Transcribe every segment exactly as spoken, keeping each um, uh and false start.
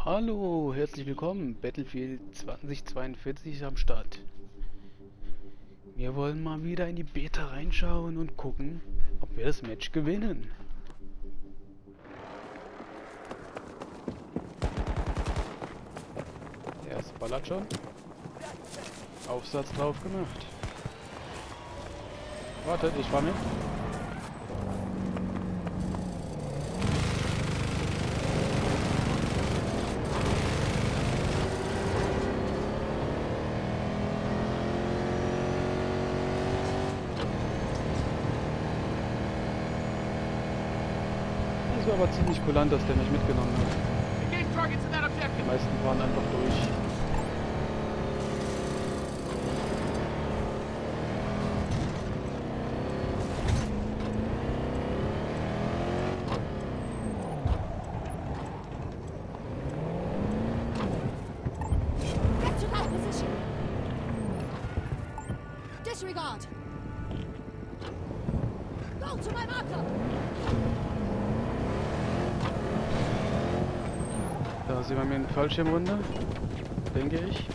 Hallo, herzlich willkommen. Battlefield zweitausendzweiundvierzig ist am Start. Wir wollen mal wieder in die Beta reinschauen und gucken, ob wir das Match gewinnen. Der erste ballert schon. Aufsatz drauf gemacht. Wartet, ich fahr mit. Das war aber ziemlich kulant, dass der mich mitgenommen hat. Die meisten fahren einfach durch. Disregard. Go to my marker. Da sehen wir mir einen Fallschirm runter, denke ich.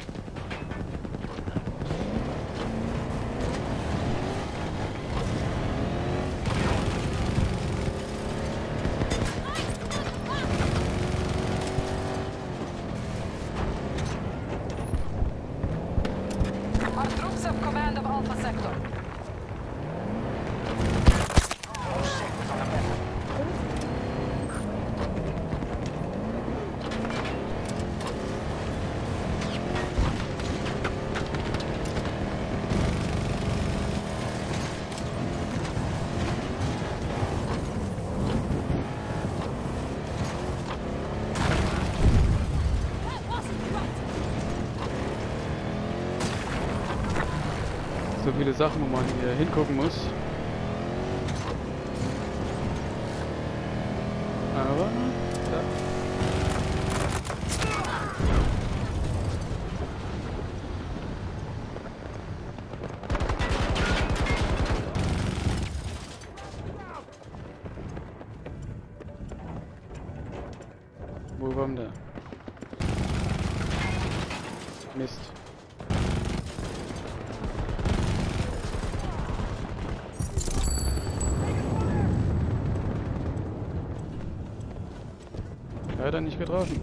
Our troops have command of Alpha Sector. So viele Sachen, wo man hier hingucken muss. Aber da. Wo kommt der? Mist. Leider nicht getroffen.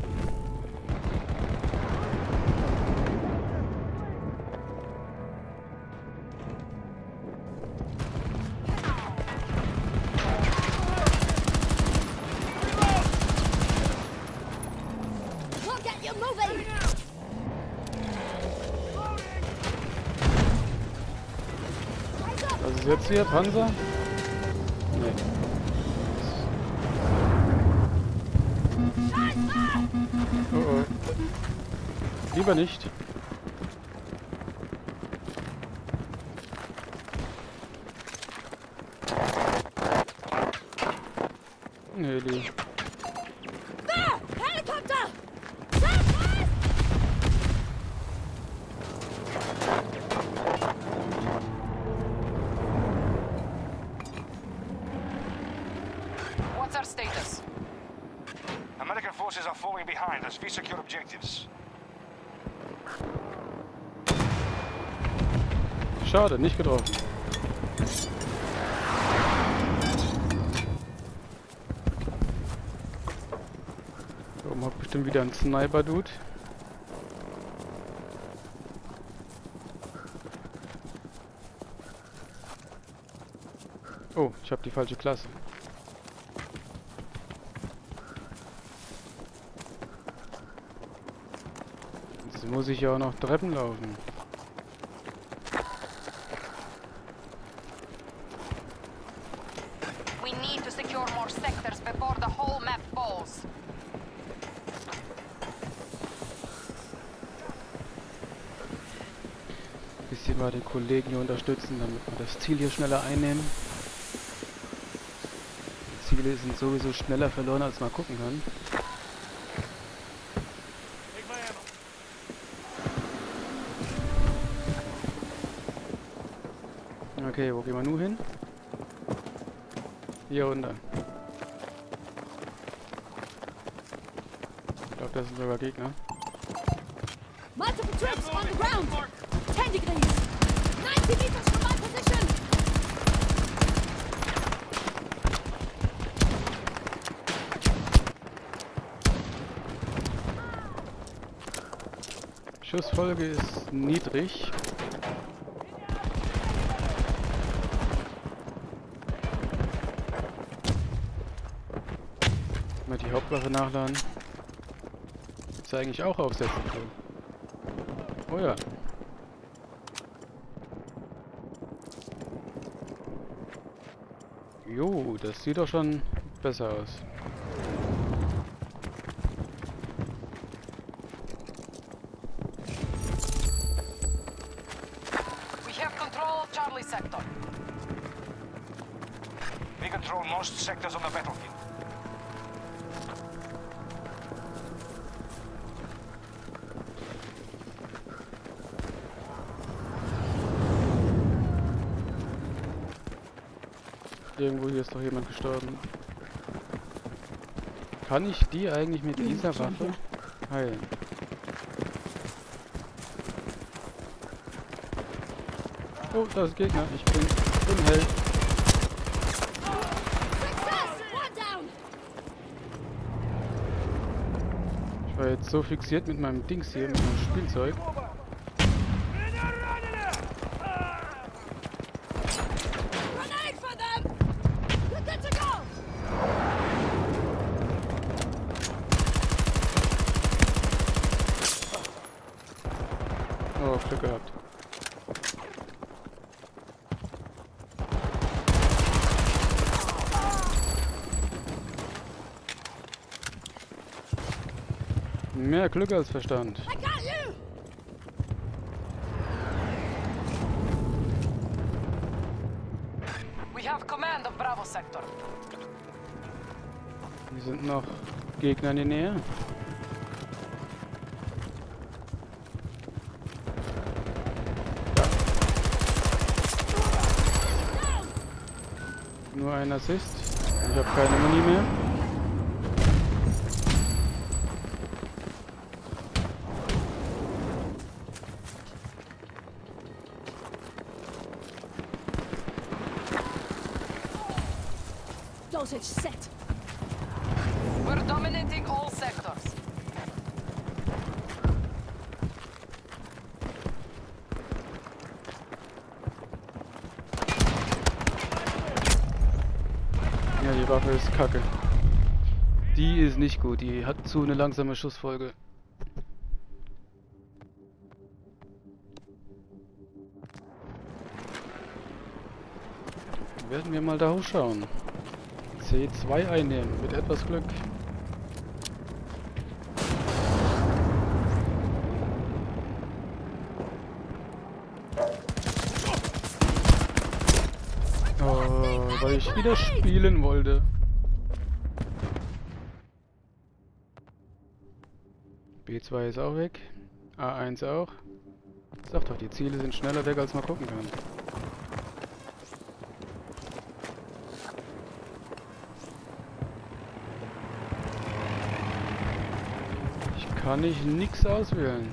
Can't get you moving. Was ist jetzt hier? Panzer? Nee. Oh oh. Lieber nicht. Heli. There! Helicopter! Surface! What's our status? American forces are falling behind as we secure objectives. Schade, nicht getroffen. Da oben hat bestimmt wieder ein Sniper-Dude. Oh, ich habe die falsche Klasse. Jetzt muss ich ja auch noch Treppen laufen. We need to secure more sectors before the whole map falls. Bisschen mal den Kollegen hier unterstützen, damit wir das Ziel hier schneller einnehmen. Die Ziele sind sowieso schneller verloren, als man gucken kann. Okay, wo gehen wir nun hin? Hier runter. das sind sogar Gegner. Multiple troops on the ground. Ten degrees. Ninety meters from my position. Schussfolge ist niedrig. Mal die Hauptwaffe nachladen. Ist eigentlich auch aufsetzen können. Oh ja. Jo, das sieht doch schon besser aus. We have control of Charlie sector. We control most sectors on the battlefield. Irgendwo hier ist doch jemand gestorben. Kann ich die eigentlich mit dieser Waffe heilen? Oh, da ist Gegner. Ich bin im Held. Success! One down. Ich war jetzt so fixiert mit meinem Dings hier, mit meinem Spielzeug. Grenade for them. We're good to go. Oh, Glück gehabt. Mehr Glück als Verstand. I got you. We have command of Bravo sector. Hier sind noch Gegner in der Nähe. Nur ein Assist. Ich habe keine Muni mehr. Dosage set. We're dominating all sectors. Ja, die Waffe ist kacke. Die ist nicht gut. Die hat zu eine langsame Schussfolge. Werden wir mal da hochschauen. C zwei einnehmen, mit etwas Glück. Oh, weil ich wieder spielen wollte. B zwei ist auch weg. A eins auch. Sag doch, die Ziele sind schneller weg, als man gucken kann. Kann ich nix auswählen.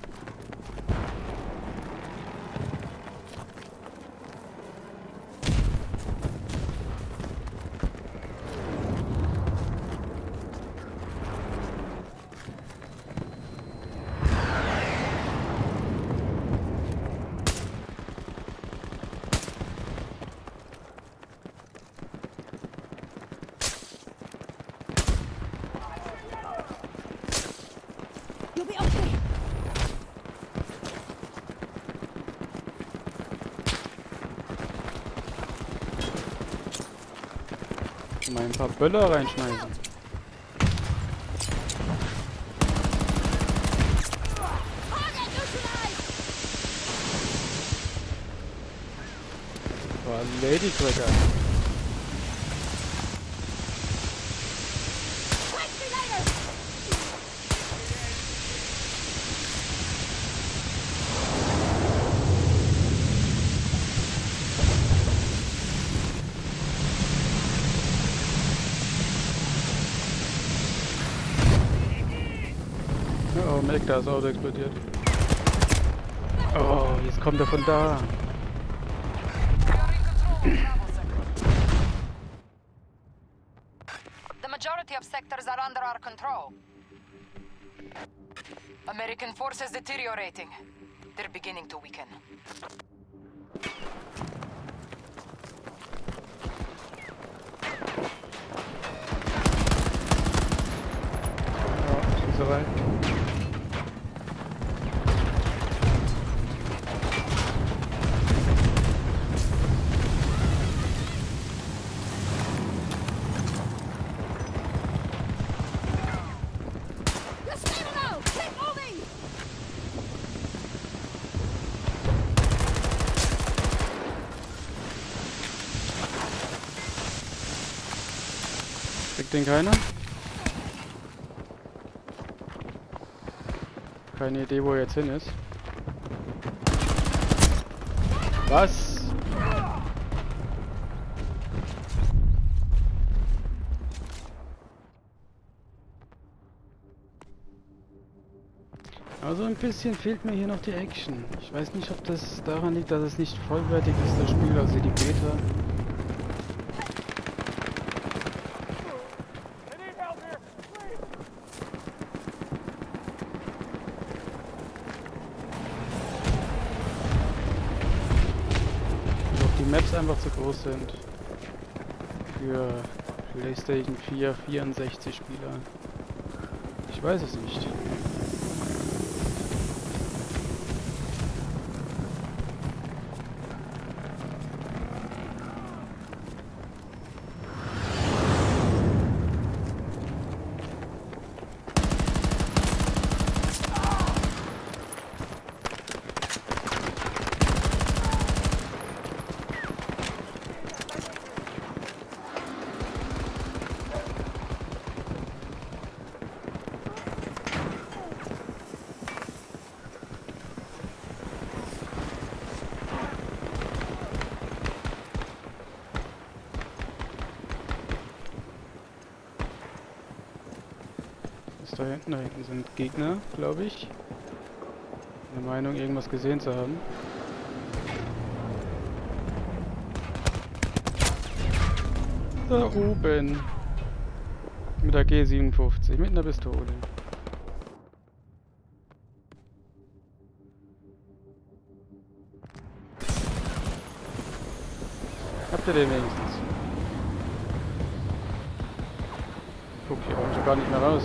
You'll be okay. Mal ein paar Böller reinschmeißen. Target neutralized. Oh, Ladycracker. Thank me later. Direkt da ist das Auto explodiert. Oh, jetzt kommt er von da. The majority of sectors are under our control. American forces deteriorating. They're beginning to weaken. Ja, Schießerei. You're stable now! Keep moving! Kriegt den keiner? Keine Idee, wo er jetzt hin ist. Was? Also ein bisschen fehlt mir hier noch die Action. Ich weiß nicht, ob das daran liegt, dass es nicht vollwertig ist, das Spiel, also die Beta. Ob die Maps einfach zu groß sind. Für PlayStation vier, vierundsechzig Spieler. Ich weiß es nicht. Da hinten, da hinten sind Gegner, glaube ich. Der Meinung, irgendwas gesehen zu haben. Da oben. Mit der G siebenundfünfzig, mit einer Pistole. Habt ihr den wenigstens? Guck, hier kommst du gar nicht mehr raus.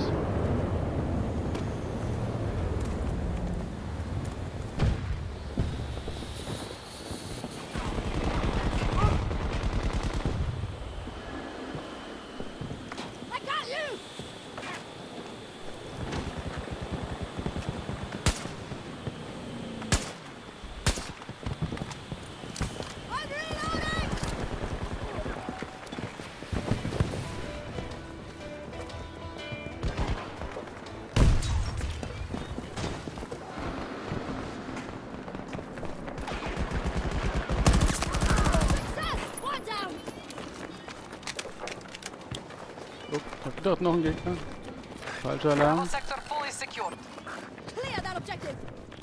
Dort noch ein Gegner. Falscher Alarm. Bravo sector fully secured. Clear that objective!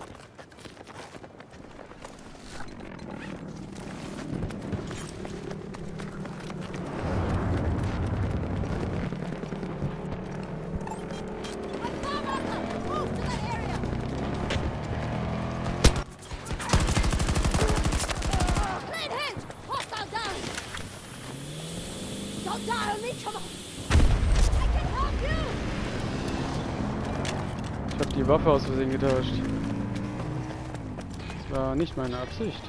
Move to that area! Clean hit! Hostile down! Don't die on me, come on! Ich habe die Waffe aus Versehen getauscht. Das war nicht meine Absicht.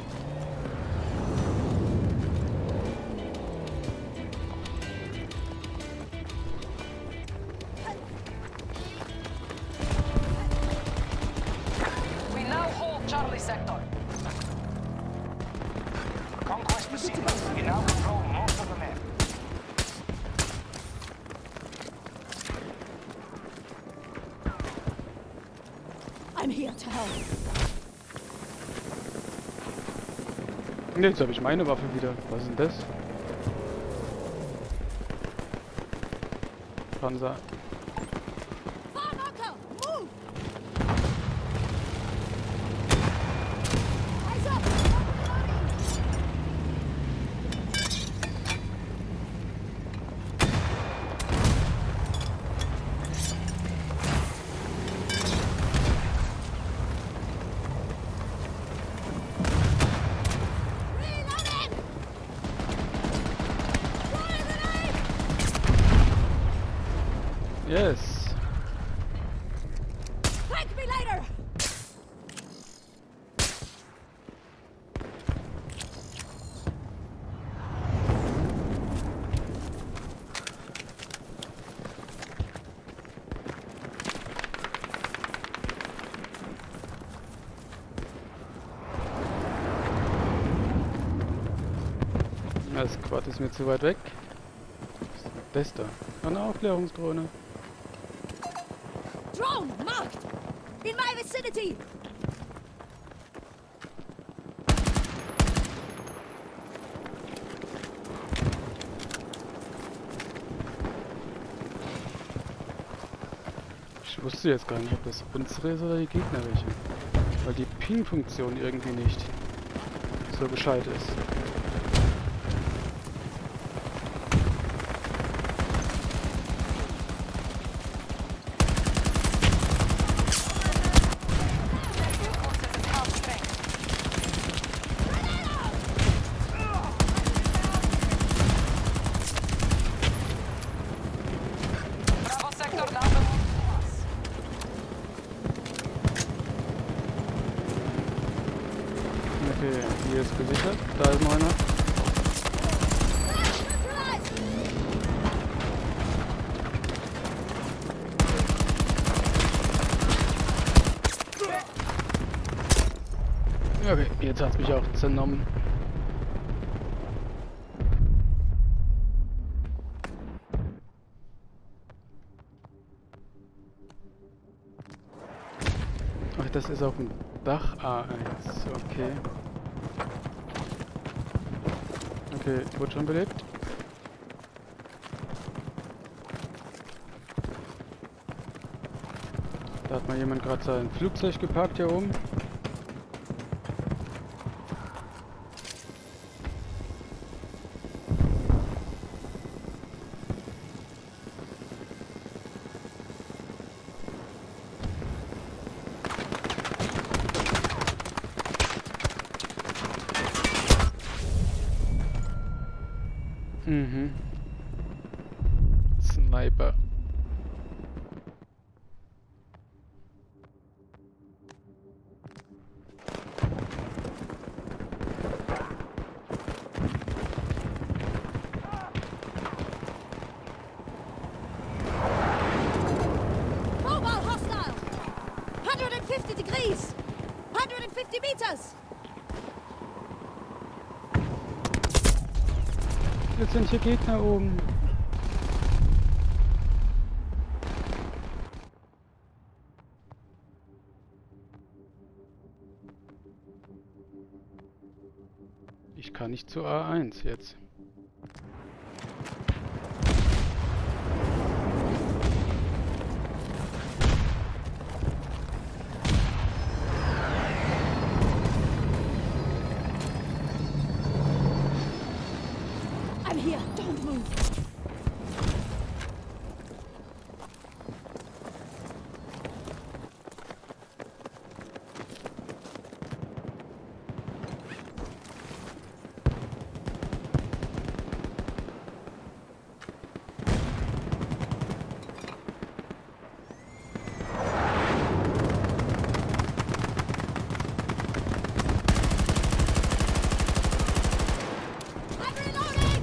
We now hold Charlie sector. Conquest proceeding. You now control most of the map. I'm here to help. Und jetzt habe ich meine Waffe wieder. Was ist denn das? Panzer. Fire marker, move! Yes. Thank me later! Das Quad ist mir zu weit weg. Was ist das da? Eine Aufklärungsdrohne. Drone marked! In my vicinity! Ich wusste jetzt gar nicht, ob das unsere ist oder die gegnerische. Weil die Ping-Funktion irgendwie nicht so gescheit ist. Okay, hier ist gesichert. Da ist noch einer. Okay, jetzt hat es mich auch zernommen. Ach, das ist auf dem Dach A eins, okay. Okay, wurde schon belebt. Da hat mal jemand gerade sein Flugzeug geparkt hier oben. Mhm. Sniper. Mobile hostile! one hundred fifty degrees! one hundred fifty meters! Jetzt sind hier Gegner oben. Ich kann nicht zu A eins jetzt. I'm here, don't move! I'm reloading!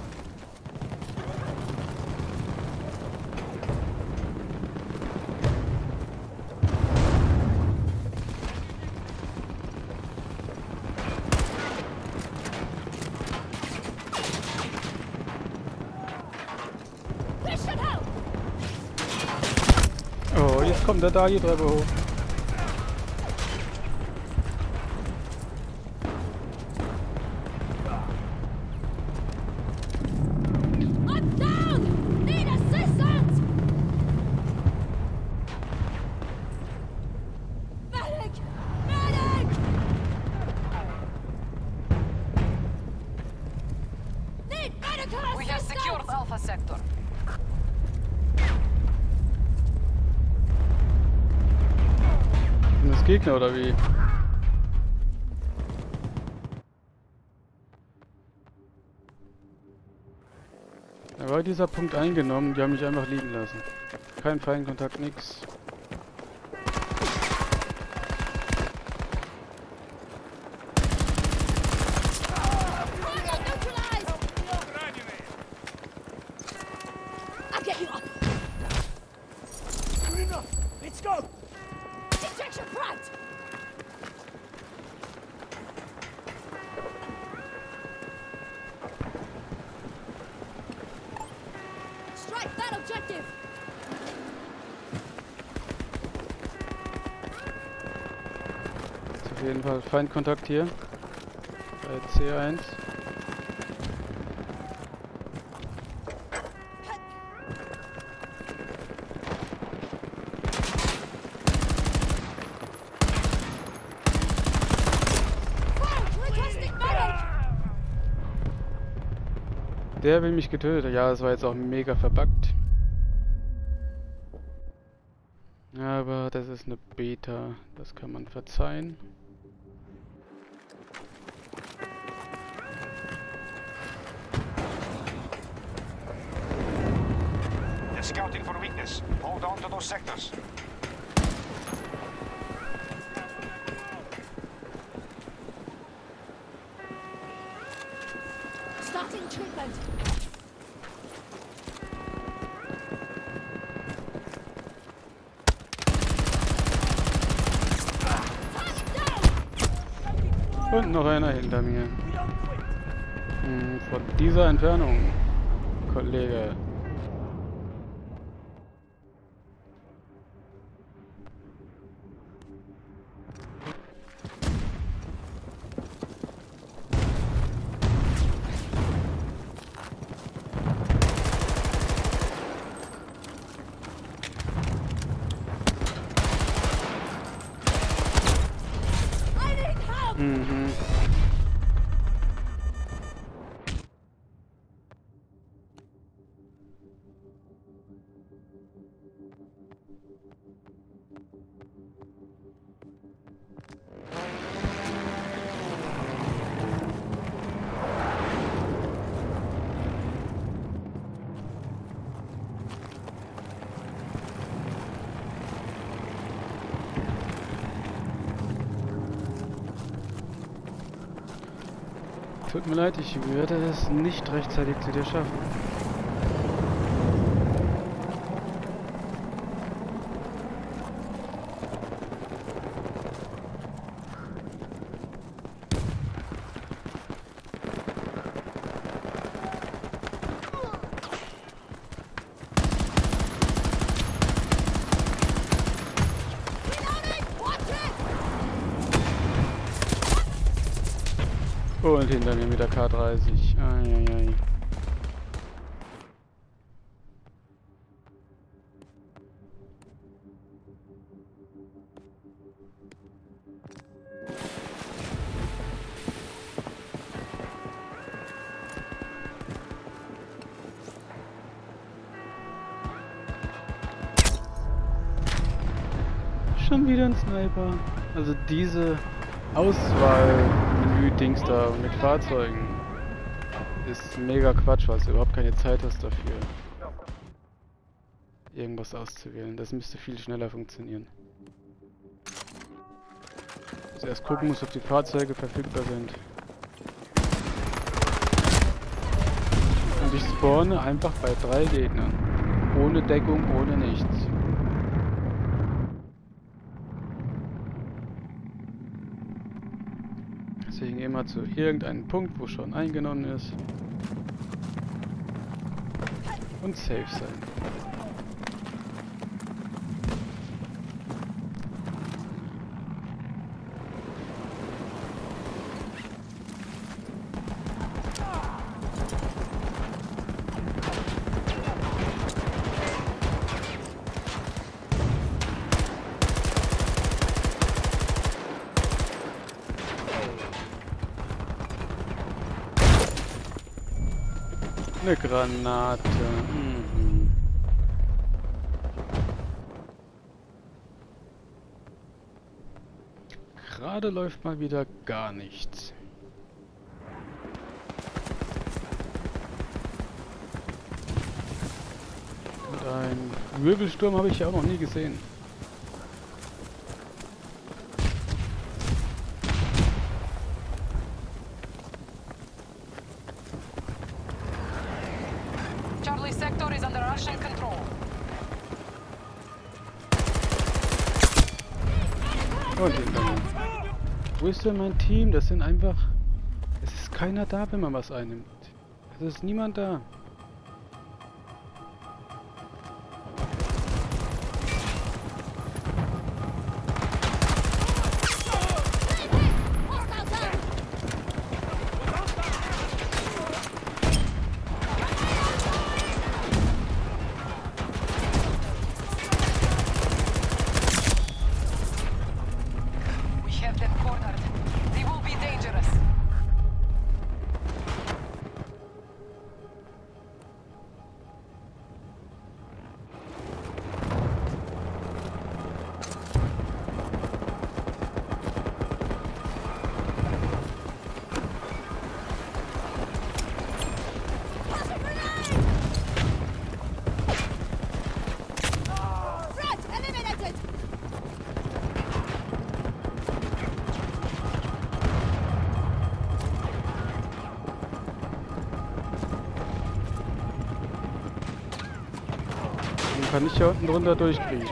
This should help! Oh, jetzt kommt der Dagi-Treppe hoch. I'm down! Need assistance! Medic! Medic! Need medical assistance! We have secured Alpha Sector. Sind das Gegner oder wie? Da war dieser Punkt eingenommen, die haben mich einfach liegen lassen. Kein Feindkontakt, nix. I'll get you up. Good enough. Let's go. Ejection front. Strike that objective. Ist auf jeden Fall Feindkontakt hier. Bei C eins. Requesting medic. Der will mich getötet. Ja, das war jetzt auch mega verbuggt. Aber das ist eine Beta. Das kann man verzeihen. They're scouting for weakness. Hold on to those sectors. Starting treatment. Und noch einer hinter mir. We don't quit. Hm, von dieser Entfernung, Kollege. I need help. Mhm. Tut mir leid, ich werde es nicht rechtzeitig zu dir schaffen. Reloading. Watch it. Und hinter mir mit der K dreißig. Eieiei. Schon wieder ein Sniper. Also diese Auswahl-Menü-Dings da mit Fahrzeugen ist mega Quatsch, weil du überhaupt keine Zeit hast dafür, irgendwas auszuwählen. Das müsste viel schneller funktionieren. Also erst gucken muss, ob die Fahrzeuge verfügbar sind. Und ich spawne einfach bei drei Gegnern. Ohne Deckung, ohne nichts. Deswegen immer zu irgendeinem Punkt, wo schon eingenommen ist. Und safe sein. Eine Granate. Mhm. Gerade läuft mal wieder gar nichts. Und ein Wirbelsturm habe ich ja auch noch nie gesehen. Charlie sector is under Russian control. Und hinter mir. Wo ist denn mein Team? Das sind einfach... Es ist keiner da, wenn man was einnimmt. Es ist niemand da. Hostile down! We have them cornered. They will be dangerous. Toss a grenade! Threat eliminated! Den kann ich hier unten drunter durchkriegen.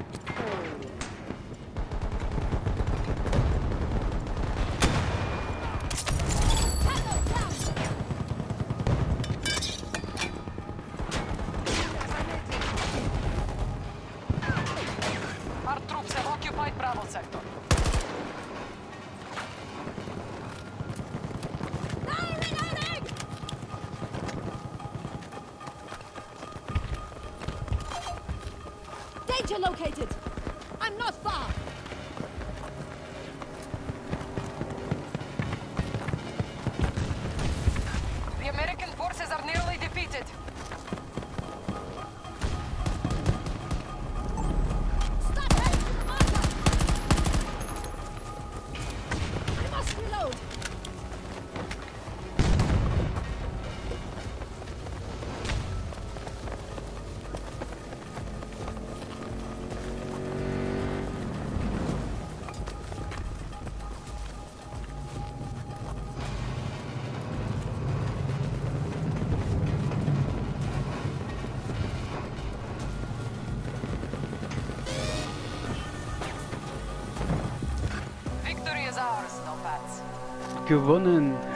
Tango down! Our troops have occupied Bravo sector. No, reloading! Danger located! I'm not far! The American forces are nearly defeated. Stop heading to the marker! I must reload! Victory is ours, no bats. Gewonnen!